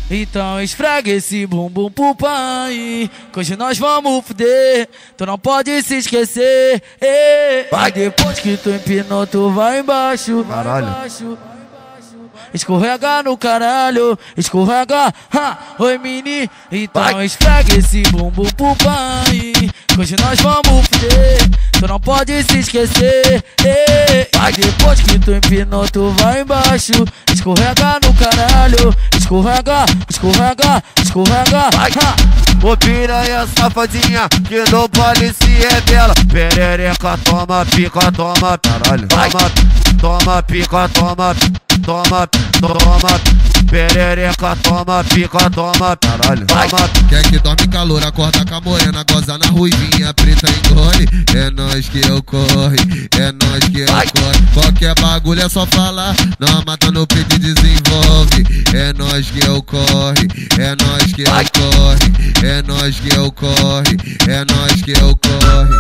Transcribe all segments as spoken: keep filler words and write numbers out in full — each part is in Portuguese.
Então esfrega esse bumbum pro pai, que hoje nós vamos fuder. Tu não pode se esquecer. Vai. Depois que tu empinou, tu vai embaixo. Caralho. Vai embaixo. Escorrega no caralho, escorrega, ha, oi mini. Então vai. Esfrega esse bumbum pro pai, que hoje nós vamos fuder. Tu não pode se esquecer. Vai. Depois que tu empinou, tu vai embaixo. Escorrega no caralho, escorrega, escorrega, escorrega, vai. Ha. Ô piranha safadinha, que no baile se rebela. Perereca, toma pica, toma, caralho. Toma, toma pica, toma, toma, toma. Perereca, toma pica, toma, caralho. Toma. Quer que dorme calor, acorda com a morena, goza na ruivinha, preta engole. É nós que eu corre, é nós que eu corre. Qualquer bagulho é só falar, não mata no peito e desenvolve. É nós que eu corre, é nós que eu corre. É nós que eu corre, é nós que eu corre.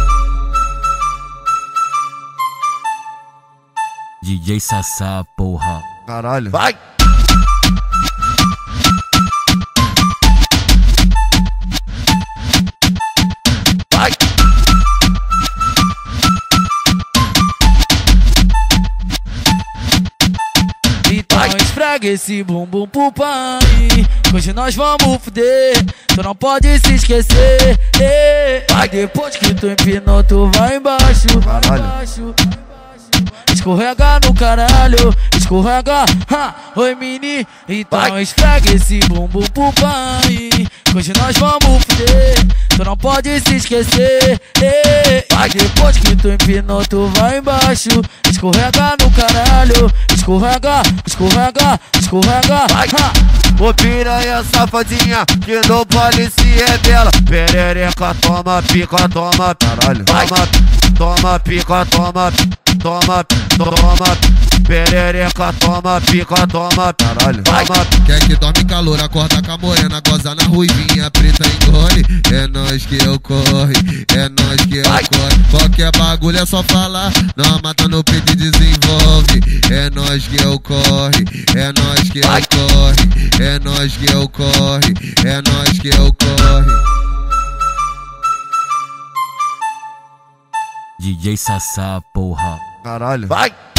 D J Sassá, porra. Caralho. Vai! Vai! Então esfrega esse bumbum pro pai, que hoje nós vamos fuder. Tu não pode se esquecer. Vai. Depois que tu empinou, tu vai embaixo. Vai embaixo. Escorrega no caralho, escorrega, ha, oi mini. Então vai. Esfrega esse bumbum pro pai, que hoje nós vamos fuder. Tu não pode se esquecer. Vai. Depois que tu empinou, tu vai embaixo. Escorrega no caralho, escorrega, escorrega, escorrega, vai. Ha. Ô piranha safadinha, que no baile se rebela. Perereca, toma pica, toma, caralho. Toma, toma pica, toma, toma, toma. Perereca, toma pica, toma, caralho. Toma. Quer que dorme calor, acorda com a morena, goza na ruivinha, preta engole. É nós que eu corre, é nós que eu corre. Qualquer bagulho é só falar, não mata no peito e desenvolve. É nós que eu corre, é nós que eu corre. É nós que eu corre, é nós que eu corre. D J Sassá, porra. Caralho. Vai!